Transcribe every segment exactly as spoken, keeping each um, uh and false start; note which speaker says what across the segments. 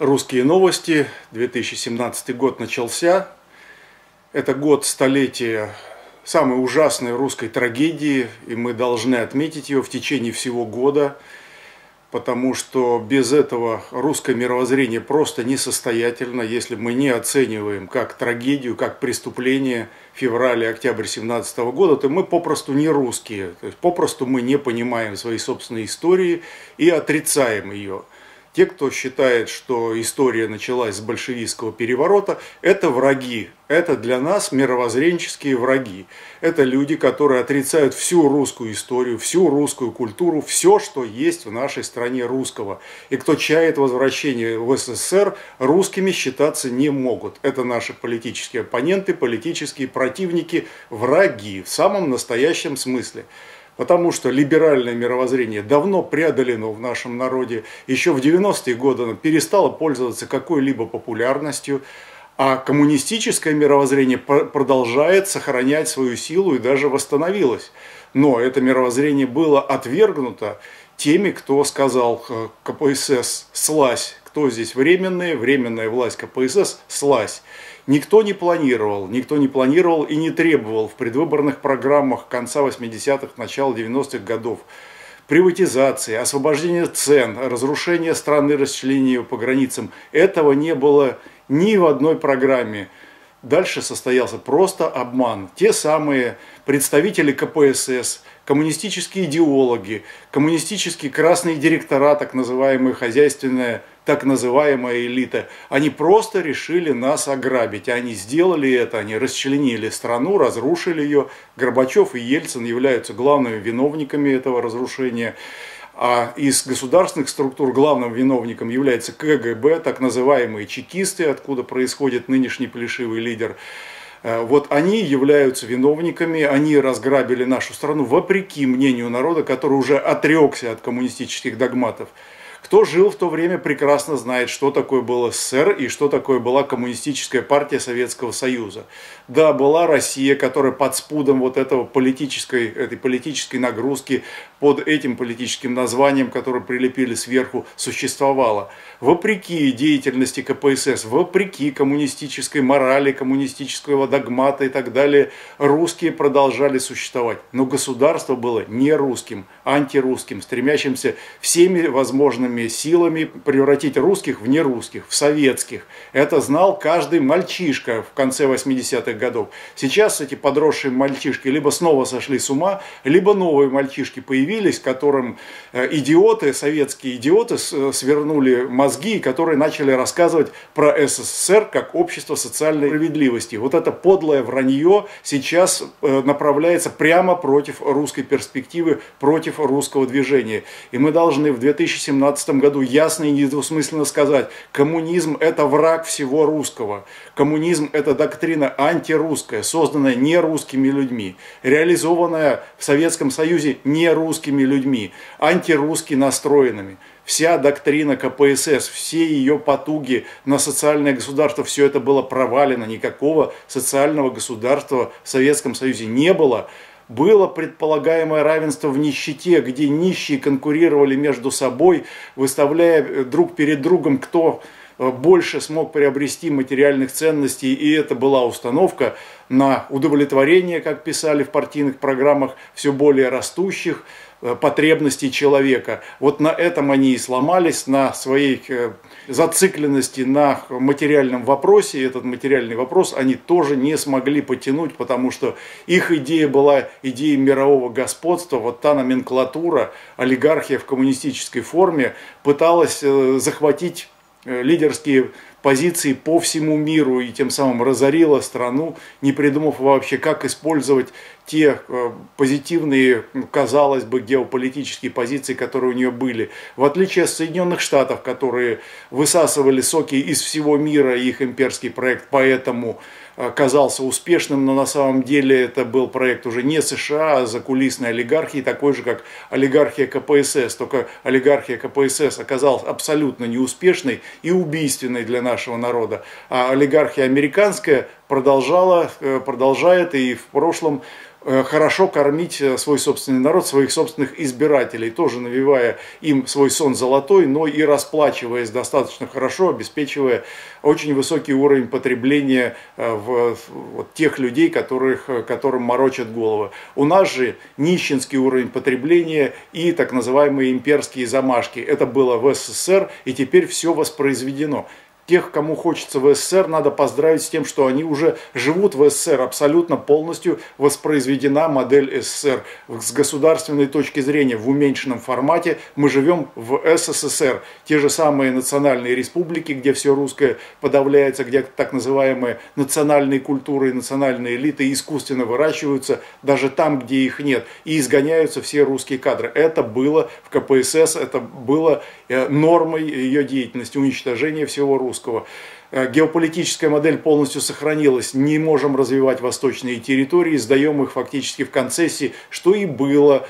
Speaker 1: Русские новости. две тысячи семнадцатый год начался. Это год столетия самой ужасной русской трагедии, и мы должны отметить ее в течение всего года, потому что без этого русское мировоззрение просто несостоятельно, если мы не оцениваем как трагедию, как преступление февраль и октябрь семнадцатого года, то мы попросту не русские, то есть попросту мы не понимаем своей собственной истории и отрицаем ее. Те, кто считает, что история началась с большевистского переворота, это враги. Это для нас мировоззренческие враги. Это люди, которые отрицают всю русскую историю, всю русскую культуру, все, что есть в нашей стране русского. И кто чает возвращение в СССР, русскими считаться не могут. Это наши политические оппоненты, политические противники, враги в самом настоящем смысле. Потому что либеральное мировоззрение давно преодолено в нашем народе. Еще в девяностые годы оно перестало пользоваться какой-либо популярностью, а коммунистическое мировоззрение продолжает сохранять свою силу и даже восстановилось. Но это мировоззрение было отвергнуто теми, кто сказал ка пэ эс эс «слазь». Кто здесь временная? Временная власть ка пэ эс эс «слазь». Никто не планировал, никто не планировал и не требовал в предвыборных программах конца восьмидесятых, начала девяностых годов приватизации, освобождения цен, разрушения страны, расчленения ее по границам. Этого не было ни в одной программе. Дальше состоялся просто обман. Те самые представители ка пэ эс эс, коммунистические идеологи, коммунистические красные директора, так называемая хозяйственная, так называемая элита, они просто решили нас ограбить. Они сделали это, они расчленили страну, разрушили ее. Горбачев и Ельцин являются главными виновниками этого разрушения. А из государственных структур главным виновником является ка гэ бэ, так называемые чекисты, откуда происходит нынешний плешивый лидер. Вот они являются виновниками, они разграбили нашу страну вопреки мнению народа, который уже отрекся от коммунистических догматов. Кто жил в то время, прекрасно знает, что такое был эс эс эс эр и что такое была коммунистическая партия Советского Союза. Да, была Россия, которая под спудом вот этого политической, этой политической нагрузки, под этим политическим названием, которое прилепили сверху, существовала. Вопреки деятельности ка пэ эс эс, вопреки коммунистической морали, коммунистического догмата и так далее, русские продолжали существовать. Но государство было не русским, антирусским, стремящимся всеми возможными силами превратить русских в нерусских, в советских. Это знал каждый мальчишка в конце восьмидесятых годов. Сейчас эти подросшие мальчишки либо снова сошли с ума, либо новые мальчишки появились, которым идиоты, советские идиоты свернули мозги, которые начали рассказывать про эс эс эс эр как общество социальной справедливости. Вот это подлое вранье сейчас направляется прямо против русской перспективы, против русского движения. И мы должны в две тысячи семнадцатом году ясно и недвусмысленно сказать: коммунизм – это враг всего русского. Коммунизм – это доктрина антирусская, созданная не русскими людьми, реализованная в Советском Союзе не русскими людьми, антирусски настроенными. Вся доктрина ка пэ эс эс, все ее потуги на социальное государство, все это было провалено. Никакого социального государства в Советском Союзе не было. Было предполагаемое равенство в нищете, где нищие конкурировали между собой, выставляя друг перед другом, кто больше смог приобрести материальных ценностей, и это была установка на удовлетворение, как писали в партийных программах, все более растущих потребностей человека. Вот на этом они и сломались, на своей зацикленности на материальном вопросе. И этот материальный вопрос они тоже не смогли потянуть, потому что их идея была идеей мирового господства. Вот та номенклатура, олигархия в коммунистической форме пыталась захватить лидерские позиции по всему миру и тем самым разорила страну, не придумав вообще, как использовать те позитивные, казалось бы, геополитические позиции, которые у нее были. В отличие от Соединенных Штатов, которые высасывали соки из всего мира, их имперский проект поэтому казался успешным, но на самом деле это был проект уже не США, а закулисной олигархии, такой же, как олигархия ка пэ эс эс. Только олигархия ка пэ эс эс оказалась абсолютно неуспешной и убийственной для нашего народа. А олигархия американская продолжала, продолжает и в прошлом хорошо кормить свой собственный народ, своих собственных избирателей, тоже навевая им свой сон золотой, но и расплачиваясь достаточно хорошо, обеспечивая очень высокий уровень потребления в вот тех людей, которых, которым морочат головы. У нас же нищенский уровень потребления и так называемые имперские замашки. Это было в СССР, и теперь все воспроизведено. Тех, кому хочется в СССР, надо поздравить с тем, что они уже живут в СССР. Абсолютно полностью воспроизведена модель СССР. С государственной точки зрения, в уменьшенном формате, мы живем в СССР. Те же самые национальные республики, где все русское подавляется, где так называемые национальные культуры и национальные элиты искусственно выращиваются, даже там, где их нет. И изгоняются все русские кадры. Это было в ка пэ эс эс, это было нормой ее деятельности, уничтожения всего русского. Геополитическая модель полностью сохранилась, не можем развивать восточные территории, сдаем их фактически в концессии, что и было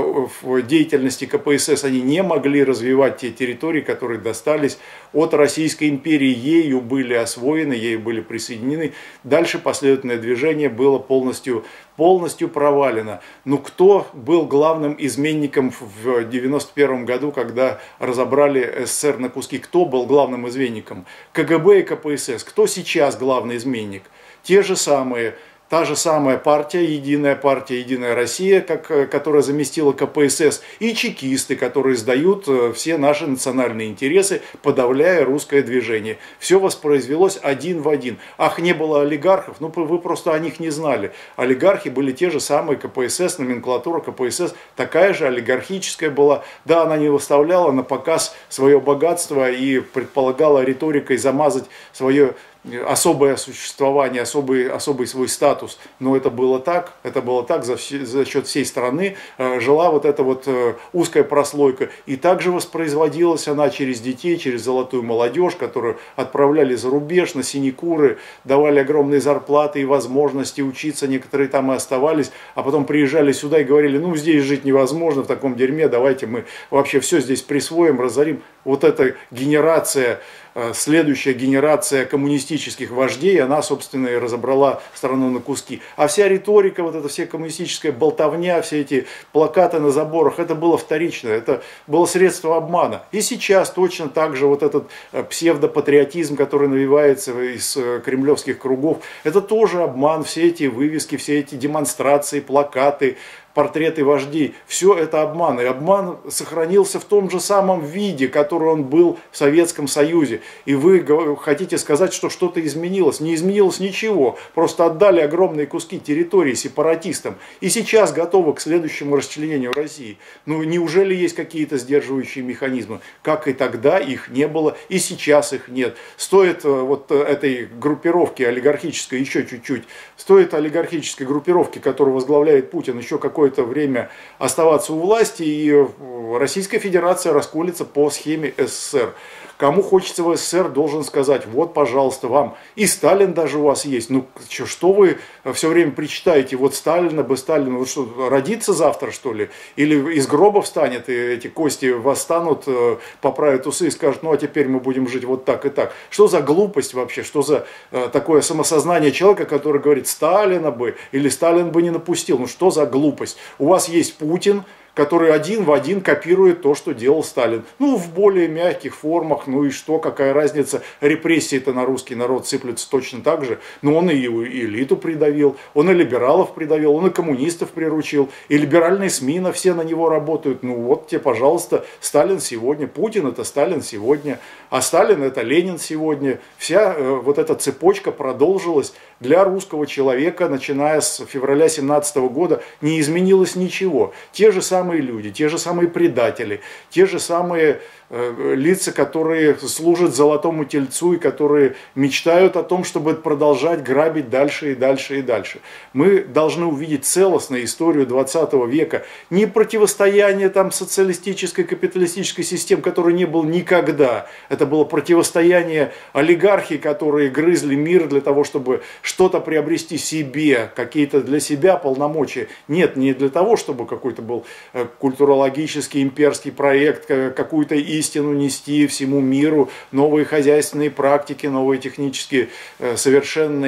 Speaker 1: в деятельности ка пэ эс эс. Они не могли развивать те территории, которые достались от Российской империи, ею были освоены, ею были присоединены. Дальше последовательное движение было полностью, полностью провалено. Но кто был главным изменником в девяносто первом году, когда разобрали эс эс эс эр на куски? Кто был главным изменником? ка гэ бэ и ка пэ эс эс. Кто сейчас главный изменник? Те же самые. Та же самая партия, Единая партия, Единая Россия, как, которая заместила ка пэ эс эс, и чекисты, которые сдают все наши национальные интересы, подавляя русское движение. Все воспроизвелось один в один. Ах, не было олигархов? Ну, вы просто о них не знали. Олигархи были те же самые ка пэ эс эс, номенклатура ка пэ эс эс такая же олигархическая была. Да, она не выставляла на показ свое богатство и предполагала риторикой замазать свое особое существование, особый, особый свой статус. Но это было так, это было так, за, за счет всей страны э, жила вот эта вот э, узкая прослойка. И также воспроизводилась она через детей, через золотую молодежь, которую отправляли за рубеж на синекуры, давали огромные зарплаты и возможности учиться, некоторые там и оставались, а потом приезжали сюда и говорили: ну здесь жить невозможно, в таком дерьме, давайте мы вообще все здесь присвоим, разорим. Вот эта генерация, следующая генерация коммунистических вождей, она, собственно, и разобрала страну на куски. А вся риторика, вот эта вся коммунистическая болтовня, все эти плакаты на заборах, это было вторично, это было средство обмана. И сейчас точно так же вот этот псевдопатриотизм, который навивается из кремлевских кругов, это тоже обман, все эти вывески, все эти демонстрации, плакаты, портреты вождей, все это обман. И обман сохранился в том же самом виде, который он был в Советском Союзе. И вы хотите сказать, что что-то изменилось? Не изменилось ничего. Просто отдали огромные куски территории сепаратистам. И сейчас готовы к следующему расчленению России. Ну, неужели есть какие-то сдерживающие механизмы? Как и тогда их не было, и сейчас их нет. Стоит вот этой группировки олигархической еще чуть-чуть, стоит олигархической группировки, которую возглавляет Путин, еще какой какое-то время оставаться у власти, и Российская Федерация расколется по схеме эс эс эс эр. Кому хочется в эс эс эс эр, должен сказать: вот, пожалуйста, вам. И Сталин даже у вас есть. Ну, что, что вы все время причитаете? Вот Сталина бы, Сталин, вот что, родится завтра, что ли? Или из гроба встанет, и эти кости восстанут, поправят усы и скажут: ну, а теперь мы будем жить вот так и так. Что за глупость вообще? Что за такое самосознание человека, который говорит: Сталина бы, или Сталин бы не напустил? Ну, что за глупость? У вас есть Путин, который один в один копирует то, что делал Сталин. Ну, в более мягких формах, ну и что, какая разница, репрессии-то на русский народ сыплются точно так же. Но он и элиту придавил, он и либералов придавил, он и коммунистов приручил, и либеральные СМИ на все на него работают. Ну вот тебе, пожалуйста, Сталин сегодня, Путин это Сталин сегодня, а Сталин это Ленин сегодня. Вся э, вот эта цепочка продолжилась. Для русского человека, начиная с февраля семнадцатого года, не изменилось ничего. Те же самые люди, те же самые предатели, те же самые э, лица, которые служат золотому тельцу и которые мечтают о том, чтобы продолжать грабить дальше и дальше и дальше. Мы должны увидеть целостную историю двадцатого века, не противостояние там социалистической, капиталистической системы, которой не было никогда. Это было противостояние олигархий, которые грызли мир для того, чтобы что-то приобрести себе, какие-то для себя полномочия. Нет, не для того, чтобы какой-то был культурологический имперский проект, какую-то истину нести всему миру, новые хозяйственные практики, новые технические совершенные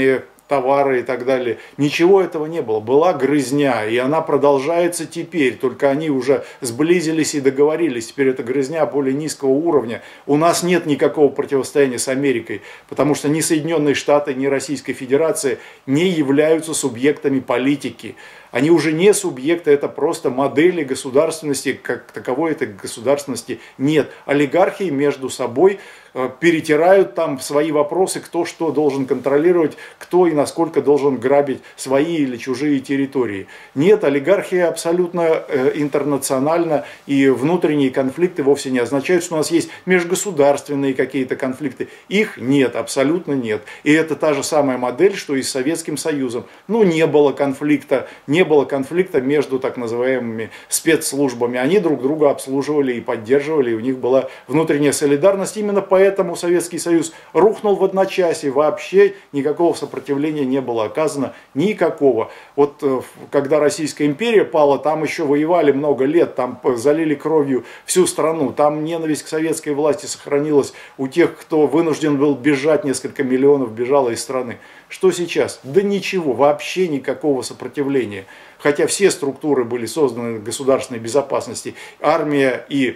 Speaker 1: товары и так далее. Ничего этого не было. Была грызня, и она продолжается теперь. Только они уже сблизились и договорились. Теперь это грызня более низкого уровня. У нас нет никакого противостояния с Америкой, потому что ни Соединенные Штаты, ни Российская Федерация не являются субъектами политики. Они уже не субъекты, это просто модели государственности, как таковой этой государственности нет. Олигархи между собой перетирают там свои вопросы, кто что должен контролировать, кто и насколько должен грабить свои или чужие территории. Нет, олигархия абсолютно интернациональна, и внутренние конфликты вовсе не означают, что у нас есть межгосударственные какие-то конфликты. Их нет, абсолютно нет. И это та же самая модель, что и с Советским Союзом. Ну, не было конфликта, не было конфликта между так называемыми спецслужбами. Они друг друга обслуживали и поддерживали, и у них была внутренняя солидарность. Именно поэтому Поэтому Советский Союз рухнул в одночасье, вообще никакого сопротивления не было оказано, никакого. Вот когда Российская империя пала, там еще воевали много лет, там залили кровью всю страну, там ненависть к советской власти сохранилась у тех, кто вынужден был бежать, несколько миллионов бежало из страны. Что сейчас? Да ничего, вообще никакого сопротивления. Хотя все структуры были созданы государственной безопасности, армия и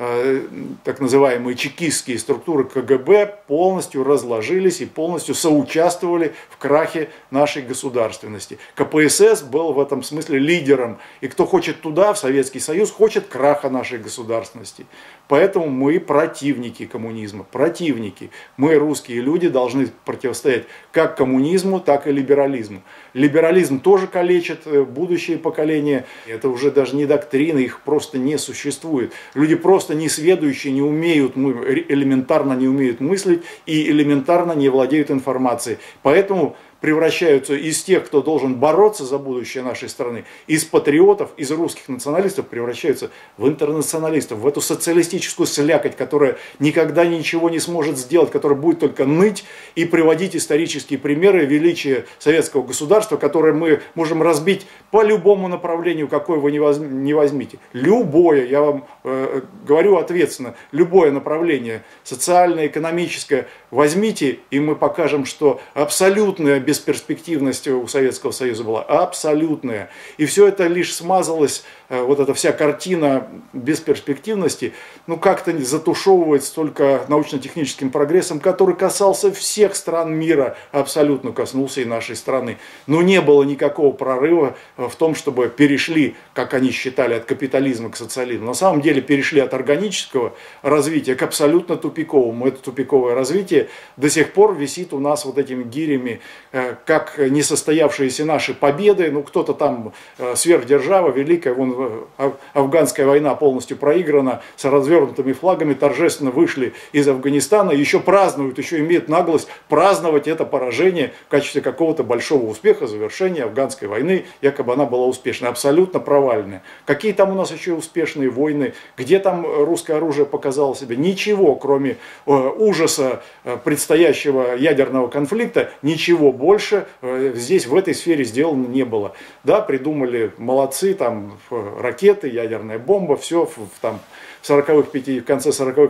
Speaker 1: так называемые чекистские структуры ка гэ бэ полностью разложились и полностью соучаствовали в крахе нашей государственности. ка пэ эс эс был в этом смысле лидером. И кто хочет туда, в Советский Союз, хочет краха нашей государственности. Поэтому мы противники коммунизма, противники. Мы, русские люди, должны противостоять как коммунизму, так и либерализму. Либерализм тоже калечит будущие поколения. Это уже даже не доктрина, их просто не существует. Люди просто несведущие, не умеют, элементарно не умеют мыслить и элементарно не владеют информацией. Поэтому превращаются из тех, кто должен бороться за будущее нашей страны, из патриотов, из русских националистов, превращаются в интернационалистов, в эту социалистическую слякоть, которая никогда ничего не сможет сделать, которая будет только ныть и приводить исторические примеры величия советского государства, которое мы можем разбить по любому направлению, какое вы не возьмите. Любое, я вам э, говорю ответственно, любое направление, социальное, экономическое, возьмите, и мы покажем, что абсолютная бесперспективность у Советского Союза была, абсолютная. И все это лишь смазалось, вот эта вся картина бесперспективности, ну как-то затушевывается только научно-техническим прогрессом, который касался всех стран мира, абсолютно коснулся и нашей страны. Но не было никакого прорыва в том, чтобы перешли, как они считали, от капитализма к социализму. На самом деле перешли от органического развития к абсолютно тупиковому. Это тупиковое развитие до сих пор висит у нас вот этими гирями, как несостоявшиеся наши победы. Ну кто-то там сверхдержава великая, вон афганская война полностью проиграна, с развернутыми флагами торжественно вышли из Афганистана, еще празднуют, еще имеют наглость праздновать это поражение в качестве какого-то большого успеха, завершения афганской войны, якобы она была успешной, абсолютно провальная. Какие там у нас еще успешные войны, где там русское оружие показало себя? Ничего, кроме э, ужаса э, предстоящего ядерного конфликта, ничего больше э, здесь в этой сфере сделано не было. Да, придумали, молодцы, там ракеты, ядерная бомба, все в, там, в, сороковых, в конце сороковых,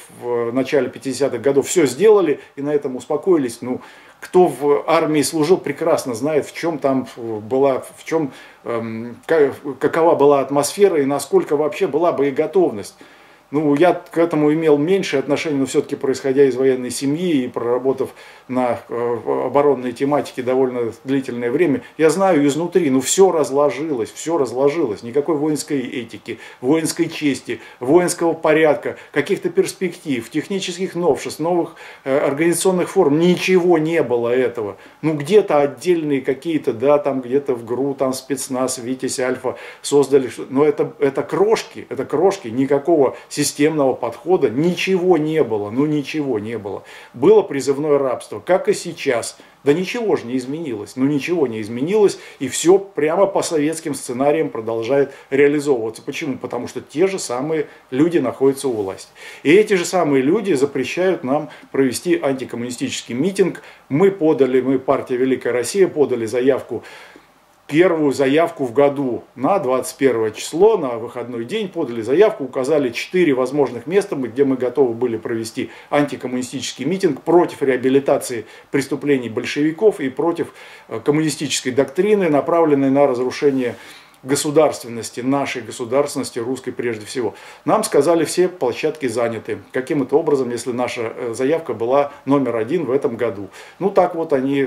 Speaker 1: в начале пятидесятых годов все сделали и на этом успокоились. Ну, кто в армии служил, прекрасно знает, в чем там была, в чем, эм, какова была атмосфера и насколько вообще была боеготовность. Ну, я к этому имел меньшее отношение, но все-таки, происходя из военной семьи и проработав на оборонной тематике довольно длительное время, я знаю изнутри, ну, все разложилось, все разложилось. Никакой воинской этики, воинской чести, воинского порядка, каких-то перспектив, технических новшеств, новых э, организационных форм. Ничего не было этого. Ну, где-то отдельные какие-то, да, там где-то в ГРУ, там спецназ, Витязь, Альфа создали. Но это, это крошки, это крошки, никакого системного подхода, ничего не было, ну ничего не было. Было призывное рабство, как и сейчас. Да ничего же не изменилось, ну ничего не изменилось, и все прямо по советским сценариям продолжает реализовываться. Почему? Потому что те же самые люди находятся у власти. И эти же самые люди запрещают нам провести антикоммунистический митинг. Мы подали, мы, партия «Великая Россия», подали заявку первую заявку в году на двадцать первое число, на выходной день подали заявку, указали четыре возможных места, где мы готовы были провести антикоммунистический митинг против реабилитации преступлений большевиков и против коммунистической доктрины, направленной на разрушение государственности, нашей государственности, русской прежде всего. Нам сказали, все площадки заняты. Каким-то образом, если наша заявка была номер один в этом году. Ну так вот они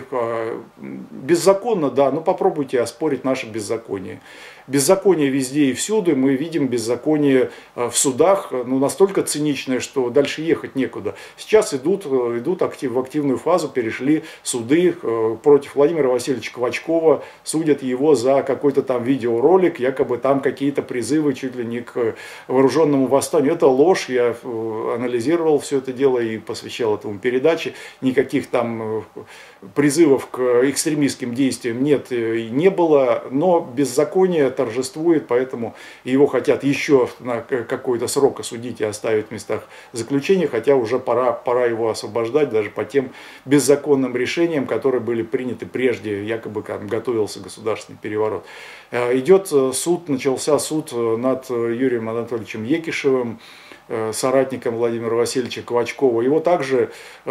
Speaker 1: беззаконно, да, ну попробуйте оспорить наше беззаконие. Беззаконие везде и всюду, мы видим беззаконие в судах, ну, настолько циничное, что дальше ехать некуда. Сейчас идут, идут актив, в активную фазу, перешли суды против Владимира Васильевича Квачкова, судят его за какой-то там видеоролик, якобы там какие-то призывы чуть ли не к вооруженному восстанию. Это ложь, я анализировал все это дело и посвящал этому передаче. Никаких там призывов к экстремистским действиям нет и не было, но беззаконие торжествует, поэтому его хотят еще на какой-то срок осудить и оставить в местах заключения, хотя уже пора, пора его освобождать даже по тем беззаконным решениям, которые были приняты прежде, якобы как готовился государственный переворот. Идет суд, начался суд над Юрием Анатольевичем Екишевым, соратником Владимира Васильевича Квачкова. Его также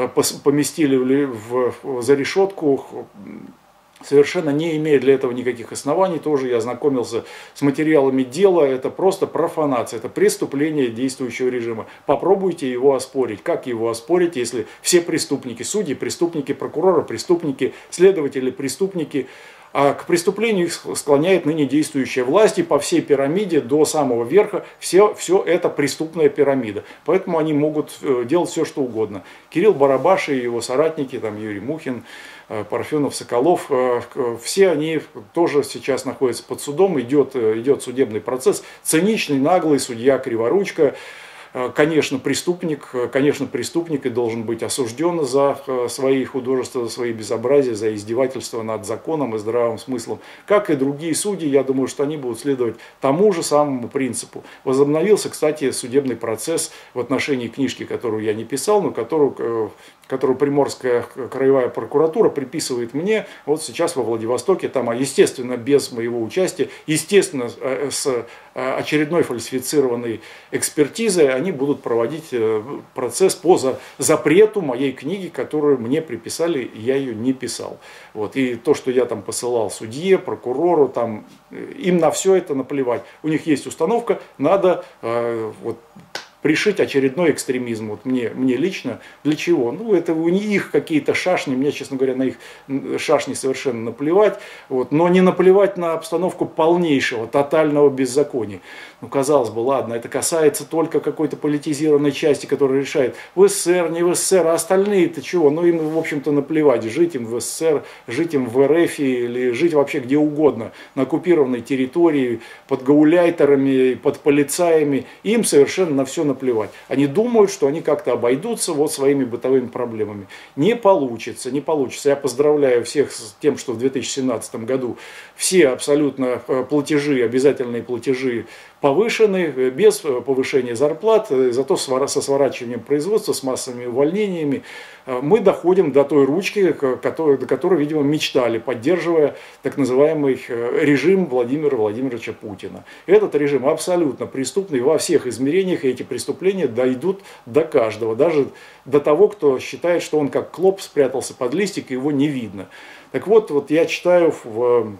Speaker 1: поместили в, в, за решетку, совершенно не имея для этого никаких оснований. Тоже я ознакомился с материалами дела. Это просто профанация, это преступление действующего режима. Попробуйте его оспорить. Как его оспорить, если все преступники, судьи, преступники, прокуроры, преступники, следователи, преступники, а к преступлению их склоняет ныне действующая власть, и по всей пирамиде до самого верха все, все это преступная пирамида. Поэтому они могут делать все, что угодно. Кирилл Барабаш и его соратники, там Юрий Мухин, Парфенов, Соколов, все они тоже сейчас находятся под судом, идет, идет судебный процесс. Циничный, наглый судья Криворучко, конечно, преступник, конечно, преступник и должен быть осужден за свои художества, за свои безобразия, за издевательство над законом и здравым смыслом. Как и другие судьи, я думаю, что они будут следовать тому же самому принципу. Возобновился, кстати, судебный процесс в отношении книжки, которую я не писал, но которую... которую Приморская краевая прокуратура приписывает мне, вот сейчас во Владивостоке, там, естественно, без моего участия, естественно, с очередной фальсифицированной экспертизой, они будут проводить процесс по запрету моей книги, которую мне приписали, я ее не писал. Вот. И то, что я там посылал судье, прокурору, там, им на все это наплевать. У них есть установка, надо вот, пришить очередной экстремизм. Вот мне, мне лично. Для чего? Ну, это у них какие-то шашни. Мне, честно говоря, на их шашни совершенно наплевать. Вот. Но не наплевать на обстановку полнейшего, тотального беззакония. Ну, казалось бы, ладно, это касается только какой-то политизированной части, которая решает, в СССР, не в СССР, а остальные-то чего? Ну, им, в общем-то, наплевать. Жить им в СССР, жить им в РФ или жить вообще где угодно. На оккупированной территории, под гауляйтерами, под полицаями. Им совершенно на все наплевать. Они думают, что они как-то обойдутся вот своими бытовыми проблемами. Не получится, не получится. Я поздравляю всех с тем, что в две тысячи семнадцатом году все абсолютно платежи, обязательные платежи повышены, без повышения зарплат, зато со сворачиванием производства, с массовыми увольнениями мы доходим до той ручки, которой, до которой, видимо, мечтали, поддерживая так называемый режим Владимира Владимировича Путина. Этот режим абсолютно преступный во всех измерениях, и эти преступления дойдут до каждого, даже до того, кто считает, что он как клоп спрятался под листик, и его не видно. Так вот, вот я читаю в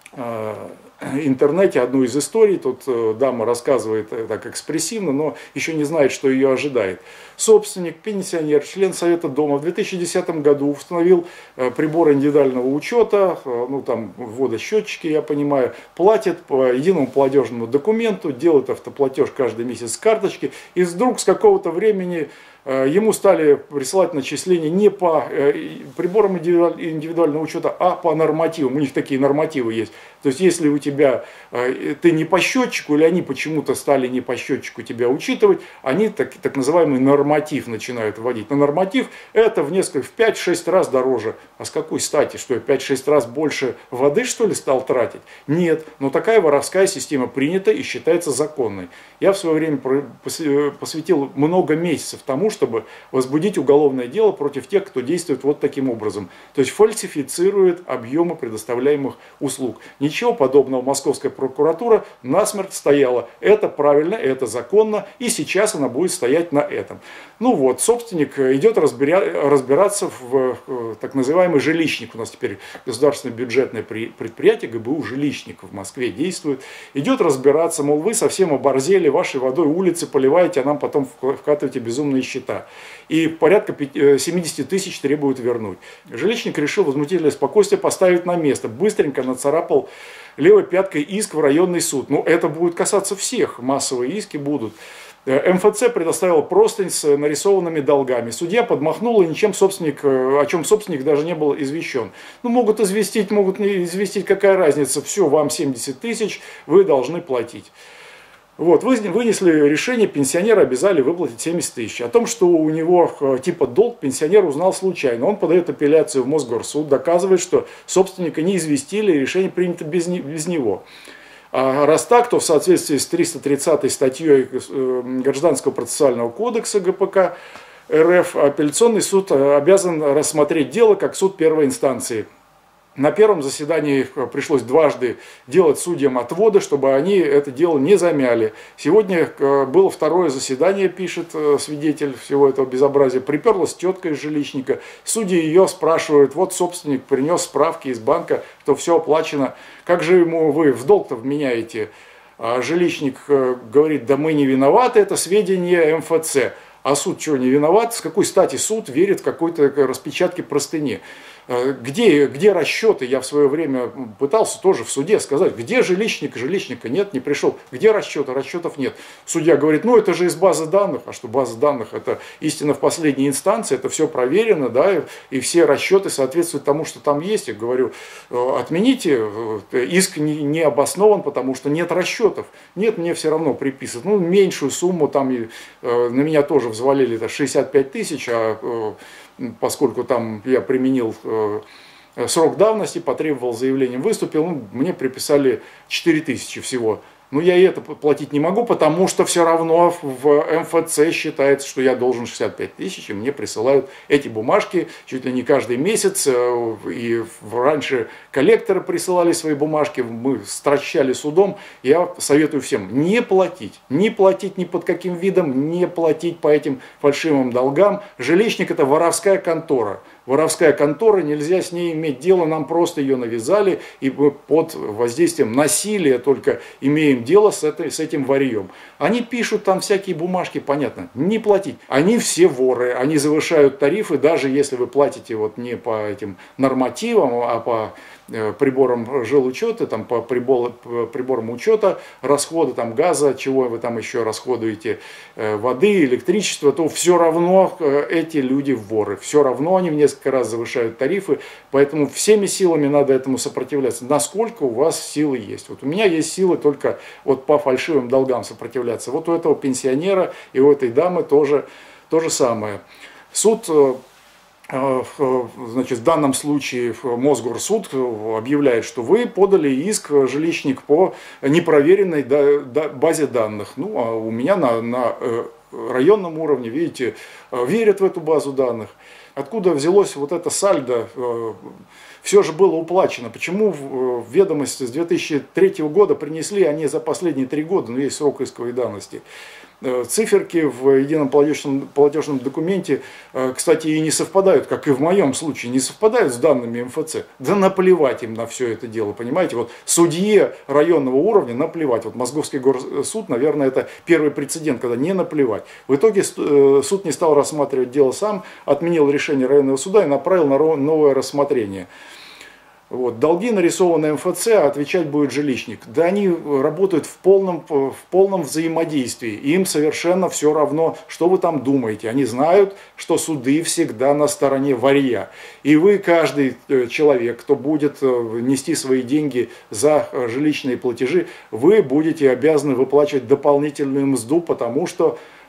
Speaker 1: интернете одну из историй, тут дама рассказывает так экспрессивно, но еще не знает, что ее ожидает. Собственник, пенсионер, член Совета дома в две тысячи десятом году установил прибор индивидуального учета, ну там водосчетчики, я понимаю, платит по единому платежному документу, делает автоплатеж каждый месяц с карточки, и вдруг с какого-то времени ему стали присылать начисления не по приборам индивидуального учета, а по нормативам. У них такие нормативы есть. То есть, если у тебя, ты не по счетчику, или они почему-то стали не по счетчику тебя учитывать, они так, так называемый норматив начинают вводить. Но норматив это в несколько, в пять-шесть раз дороже. А с какой стати? Что я пять-шесть раз больше воды, что ли, стал тратить? Нет. Но такая воровская система принята и считается законной. Я в свое время посвятил много месяцев тому, чтобы возбудить уголовное дело против тех, кто действует вот таким образом. То есть фальсифицирует объемы предоставляемых услуг. Не Ничего подобного московская прокуратура насмерть стояла. Это правильно, это законно, и сейчас она будет стоять на этом. Ну вот, собственник идет разбиря... разбираться в так называемый жилищник. У нас теперь государственное бюджетное предприятие ГБУ «Жилищник» в Москве действует. Идет разбираться, мол, вы совсем оборзели, вашей водой улицы поливаете, а нам потом вкатываете безумные счета. И порядка семьдесят тысяч требуют вернуть. Жилищник решил возмутительное спокойствие поставить на место. Быстренько нацарапал левой пяткой иск в районный суд. Ну, это будет касаться всех, массовые иски будут. МФЦ предоставил простынь с нарисованными долгами. Судья подмахнул, и ничем собственник, о чем собственник даже не был извещен. Ну, могут известить, могут не известить, какая разница. Все, вам семьдесят тысяч, вы должны платить. Вот, вынесли решение, пенсионера обязали выплатить семьдесят тысяч. О том, что у него типа долг, пенсионер узнал случайно. Он подает апелляцию в Мосгорсуд, доказывает, что собственника не известили, решение принято без, без него. А раз так, то в соответствии с триста тридцатой статьей Гражданского процессуального кодекса ГПК РФ апелляционный суд обязан рассмотреть дело как суд первой инстанции. На первом заседании пришлось дважды делать судьям отводы, чтобы они это дело не замяли. Сегодня было второе заседание, пишет свидетель всего этого безобразия. Приперлась тетка из жилищника. Судьи ее спрашивают, вот собственник принес справки из банка, что все оплачено. Как же ему вы в долг-то вменяете? А жилищник говорит, да мы не виноваты, это сведения МФЦ. А суд что, не виноват? С какой стати суд верит в какой-то распечатке простыни? Где, где расчеты? Я в свое время пытался тоже в суде сказать, где жилищник? Жилищника нет, не пришел. Где расчеты? Расчетов нет. Судья говорит, ну это же из базы данных. А что база данных? Это истина в последней инстанции, это все проверено, да, и все расчеты соответствуют тому, что там есть. Я говорю, отмените, иск не, не обоснован, потому что нет расчетов. Нет, мне все равно приписывают. Ну, меньшую сумму, там и, на меня тоже взвалили это шестьдесят пять тысяч, а поскольку там я применил э, срок давности, потребовал заявлением, выступил, ну, мне приписали четыре тысячи всего. Но я и это платить не могу, потому что все равно в МФЦ считается, что я должен шестьдесят пять тысяч, и мне присылают эти бумажки чуть ли не каждый месяц. И раньше коллекторы присылали свои бумажки, мы стращали судом. Я советую всем не платить, не платить ни под каким видом, не платить по этим фальшивым долгам. Жилищник – это воровская контора. Воровская контора, нельзя с ней иметь дело, нам просто ее навязали, и мы под воздействием насилия только имеем дело с, этой, с этим варьем. Они пишут там всякие бумажки, понятно, не платить. Они все воры, они завышают тарифы, даже если вы платите вот не по этим нормативам, а по приборам жилучета, там, по приборам учета расхода там, газа, чего вы там еще расходуете, воды, электричество, то все равно эти люди воры. Все равно они в несколько раз завышают тарифы, поэтому всеми силами надо этому сопротивляться. Насколько у вас силы есть. Вот у меня есть силы только вот по фальшивым долгам сопротивляться. Вот у этого пенсионера и у этой дамы тоже то же самое. Суд... Значит, в данном случае Мосгорсуд объявляет, что вы подали иск, жилищник, по непроверенной базе данных. Ну, а у меня на, на районном уровне, видите, верят в эту базу данных. Откуда взялось вот это сальдо? Все же было уплачено. Почему в ведомости с две тысячи третьего года принесли они за последние три года, но есть срок исковой давности? Циферки в едином платежном, платежном документе, кстати, и не совпадают, как и в моем случае, не совпадают с данными МФЦ. Да наплевать им на все это дело, понимаете? Вот судье районного уровня наплевать. Вот Московский горсуд, наверное, это первый прецедент, когда не наплевать. В итоге суд не стал рассматривать дело сам, отменил решение районного суда и направил на новое рассмотрение. Вот. Долги нарисованы МФЦ, а отвечать будет жилищник. Да они работают в полном, в полном взаимодействии. Им совершенно все равно, что вы там думаете. Они знают, что суды всегда на стороне варья. И вы, каждый человек, кто будет нести свои деньги за жилищные платежи, вы будете обязаны выплачивать дополнительную мзду, потому что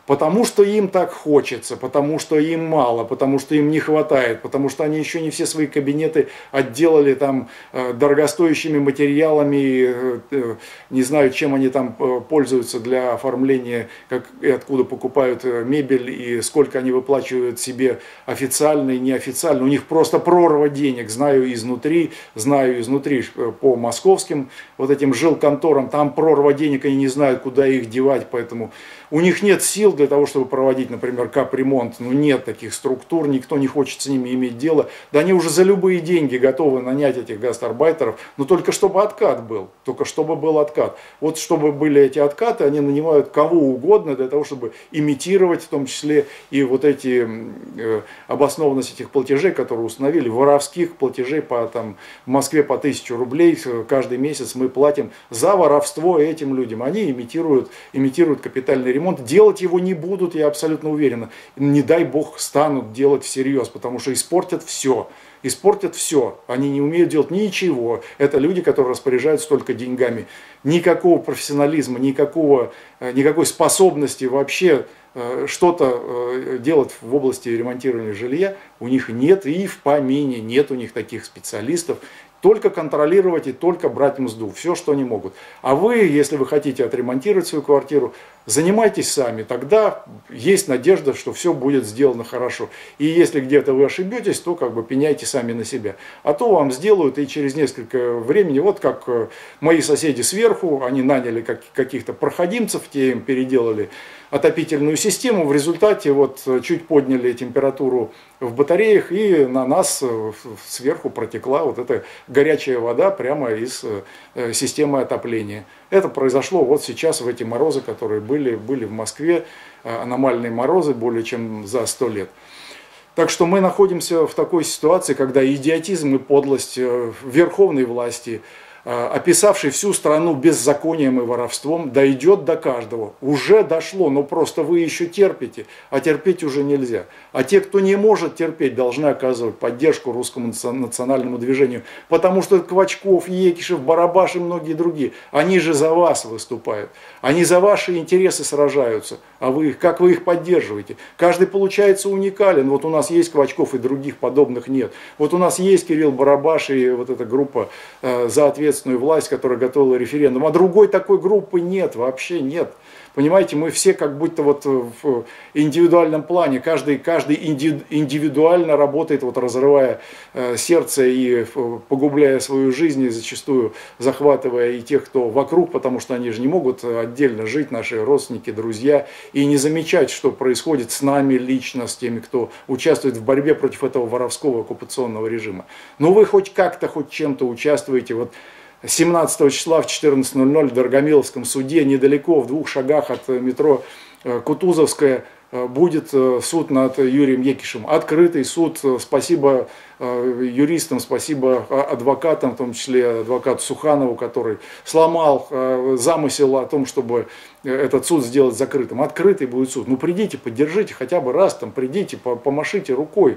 Speaker 1: Потому что им так хочется, потому что им мало, потому что им не хватает, потому что они еще не все свои кабинеты отделали там э, дорогостоящими материалами, э, э, не знаю, чем они там э, пользуются для оформления, как и откуда покупают э, мебель и сколько они выплачивают себе официально и неофициально. У них просто прорва денег, знаю изнутри, знаю изнутри э, по московским вот этим жилконторам, там прорва денег, они не знают, куда их девать, поэтому у них нет сил для того, чтобы проводить, например, капремонт. Ну, нет таких структур, никто не хочет с ними иметь дело. Да они уже за любые деньги готовы нанять этих гастарбайтеров, но только чтобы откат был, только чтобы был откат. Вот чтобы были эти откаты, они нанимают кого угодно для того, чтобы имитировать, в том числе и вот эти э, обоснованность этих платежей, которые установили, воровских платежей по, там, в Москве по тысячу рублей каждый месяц мы платим за воровство этим людям. Они имитируют, имитируют капитальный ремонт. Ремонт. Делать его не будут, я абсолютно уверен. Не дай бог станут делать всерьез, потому что испортят все. Испортят все. Они не умеют делать ничего. Это люди, которые распоряжаются только деньгами. Никакого профессионализма, никакого, никакой способности вообще что-то делать в области ремонтирования жилья у них нет, и в помине нет у них таких специалистов. Только контролировать и только брать мзду. Все, что они могут. А вы, если вы хотите отремонтировать свою квартиру, занимайтесь сами. Тогда есть надежда, что все будет сделано хорошо. И если где-то вы ошибетесь, то как бы пеняйте сами на себя. А то вам сделают и через несколько времени, вот как мои соседи сверху, они наняли каких-то проходимцев, те им переделали отопительную систему, в результате вот чуть подняли температуру в батареях, и на нас сверху протекла вот эта горячая вода прямо из системы отопления. Это произошло вот сейчас в эти морозы, которые были, были в Москве, аномальные морозы более чем за сто лет. Так что мы находимся в такой ситуации, когда идиотизм и подлость верховной власти, описавший всю страну беззаконием и воровством, дойдет до каждого. Уже дошло, но просто вы еще терпите, а терпеть уже нельзя. А те, кто не может терпеть, должны оказывать поддержку русскому национальному движению. Потому что Квачков, Екишев, Барабаш и многие другие, они же за вас выступают. Они за ваши интересы сражаются. А вы их, как вы их поддерживаете? Каждый получается уникален. Вот у нас есть Квачков и других подобных нет. Вот у нас есть Кирилл Барабаш и вот эта группа э, за ответственность, власть, которая готовила референдум, а другой такой группы нет, вообще нет. Понимаете, мы все как будто вот в индивидуальном плане, каждый, каждый индивидуально работает, вот разрывая э, сердце и погубляя свою жизнь, и зачастую захватывая и тех, кто вокруг, потому что они же не могут отдельно жить, наши родственники, друзья, и не замечать, что происходит с нами лично, с теми, кто участвует в борьбе против этого воровского оккупационного режима. Но вы хоть как-то, хоть чем-то участвуете, вот семнадцатого числа в четырнадцать ноль ноль в Дорогомиловском суде, недалеко, в двух шагах от метро Кутузовская, будет суд над Юрием Екишем. Открытый суд. Спасибо юристам, спасибо адвокатам, в том числе адвокату Суханову, который сломал замысел о том, чтобы этот суд сделать закрытым. Открытый будет суд. Ну придите, поддержите хотя бы раз, там, придите, помашите рукой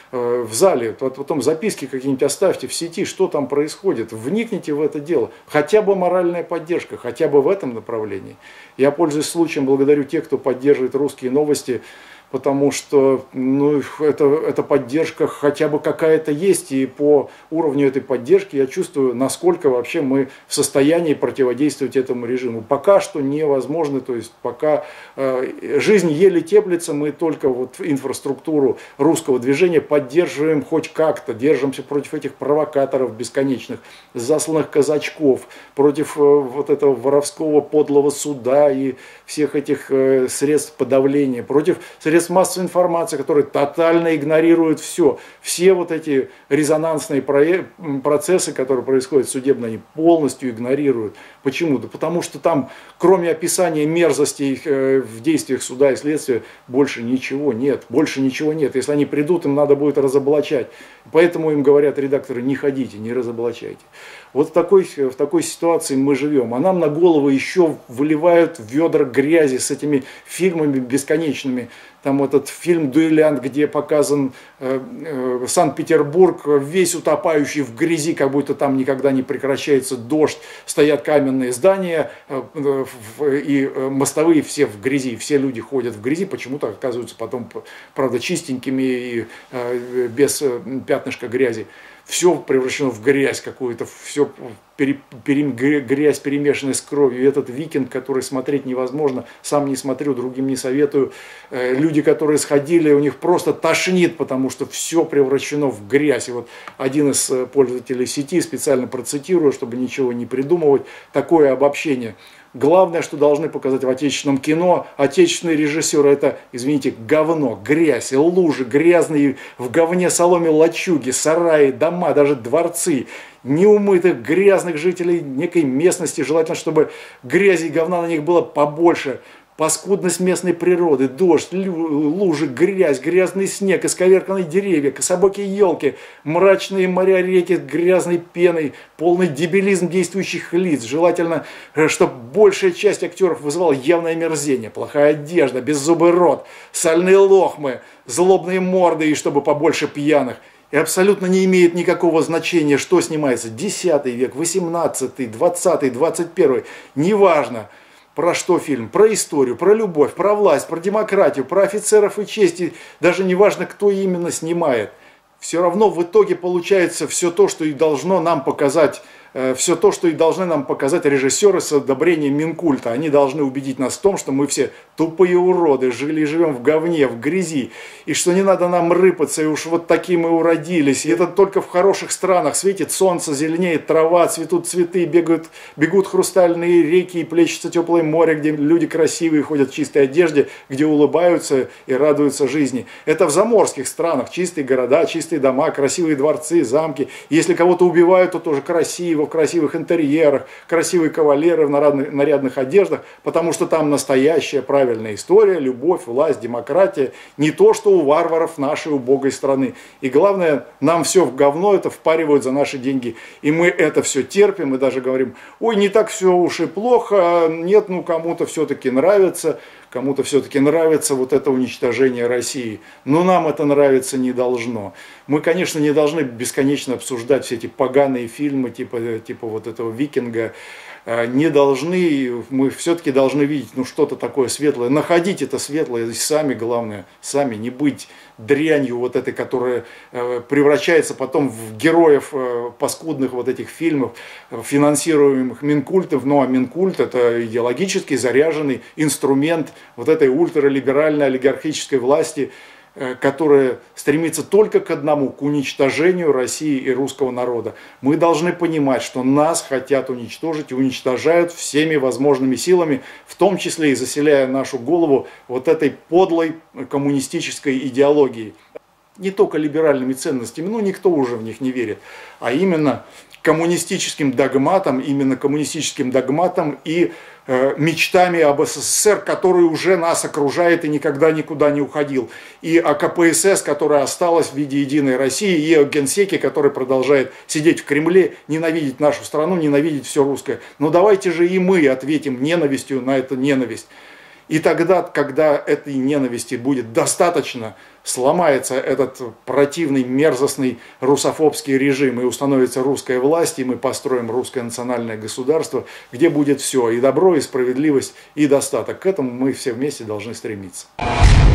Speaker 1: в зале, потом записки какие-нибудь оставьте в сети, что там происходит, вникните в это дело, хотя бы моральная поддержка, хотя бы в этом направлении. Я, пользуясь случаем, благодарю тех, кто поддерживает «Русские новости», потому что ну, это, эта поддержка хотя бы какая-то есть, и по уровню этой поддержки я чувствую, насколько вообще мы в состоянии противодействовать этому режиму. Пока что невозможно, то есть пока э, жизнь еле теплится, мы только вот инфраструктуру русского движения поддерживаем хоть как-то, держимся против этих провокаторов бесконечных, засланных казачков, против э, вот этого воровского подлого суда и всех этих э, средств подавления, против средств массовой информации, которые тотально игнорируют все. Все вот эти резонансные процессы, которые происходят судебно, они полностью игнорируют. Почему? Да потому что там, кроме описания мерзостей в действиях суда и следствия, больше ничего нет. Больше ничего нет. Если они придут, им надо будет разоблачать. Поэтому им говорят редакторы: не ходите, не разоблачайте. Вот в такой, в такой ситуации мы живем. А нам на голову еще выливают ведра грязи с этими фильмами бесконечными. там этот фильм «Дуэлянт», где показан э, э, Санкт-Петербург, весь утопающий в грязи, как будто там никогда не прекращается дождь, стоят каменные здания э, э, и мостовые все в грязи, все люди ходят в грязи, почему-то оказываются потом, правда, чистенькими и э, без э, пятнышка грязи. Все превращено в грязь какую-то, все пере, пере, грязь, перемешанная с кровью. И этот «Викинг», который смотреть невозможно, сам не смотрю, другим не советую. Люди, которые сходили, у них просто тошнит, потому что все превращено в грязь. И вот один из пользователей сети, специально процитирую, чтобы ничего не придумывать, такое обобщение. Главное, что должны показать в отечественном кино, отечественные режиссеры, это, извините, говно, грязь, лужи, грязные в говне соломе лачуги, сараи, дома, даже дворцы, неумытых, грязных жителей некой местности. Желательно, чтобы грязи и говна на них было побольше. Паскудность местной природы, дождь, лужи, грязь, грязный снег, исковерканные деревья, кособокие елки, мрачные моря, реки с грязной пеной, полный дебилизм действующих лиц. Желательно, чтобы большая часть актеров вызывала явное омерзение, плохая одежда, беззубый рот, сальные лохмы, злобные морды и чтобы побольше пьяных. И абсолютно не имеет никакого значения, что снимается. десятый век, восемнадцатый, двадцатый, двадцать первый, неважно. Про что фильм? Про историю, про любовь, про власть, про демократию, про офицеров и честь. Даже не важно, кто именно снимает. Все равно в итоге получается все то, что и должно нам показать, все то, что и должны нам показать режиссеры с одобрением Минкульта. Они должны убедить нас в том, что мы все тупые уроды, жили и живем в говне, в грязи, и что не надо нам рыпаться, и уж вот такие мы уродились. И это только в хороших странах светит солнце, зеленеет трава, цветут цветы, бегают, бегут хрустальные реки и плещется теплое море, где люди красивые ходят в чистой одежде, где улыбаются и радуются жизни. Это в заморских странах, чистые города, чистые дома, красивые дворцы, замки. Если кого-то убивают, то тоже красиво, в красивых интерьерах, красивые кавалеры в нарядных, нарядных одеждах, потому что там настоящая правильная история, любовь, власть, демократия, не то, что у варваров нашей убогой страны. И главное, нам все в говно это впаривают за наши деньги. И мы это все терпим, мы даже говорим, ой, не так все уж и плохо, нет, ну кому-то все-таки нравится, кому-то все-таки нравится вот это уничтожение России. Но нам это нравиться не должно. Мы, конечно, не должны бесконечно обсуждать все эти поганые фильмы, типа, типа вот этого «Викинга». Не должны, мы все-таки должны видеть ну, что-то такое светлое, находить это светлое, и сами, главное, сами не быть дрянью вот этой, которая э, превращается потом в героев э, паскудных вот этих фильмов, финансируемых Минкультом. Ну а Минкульт это идеологически заряженный инструмент вот этой ультралиберальной олигархической власти, которая стремится только к одному, к уничтожению России и русского народа. Мы должны понимать, что нас хотят уничтожить и уничтожают всеми возможными силами, в том числе и заселяя нашу голову вот этой подлой коммунистической идеологией. Не только либеральными ценностями, ну никто уже в них не верит, а именно коммунистическим догматом, именно коммунистическим догматом и э, мечтами об СССР, который уже нас окружает и никогда никуда не уходил, и о КПСС, которая осталась в виде единой России, и о Генсеке, который продолжает сидеть в Кремле, ненавидеть нашу страну, ненавидеть все русское. Но давайте же и мы ответим ненавистью на эту ненависть. И тогда, когда этой ненависти будет достаточно, сломается этот противный, мерзостный русофобский режим, и установится русская власть, и мы построим русское национальное государство, где будет все, и добро, и справедливость, и достаток. К этому мы все вместе должны стремиться.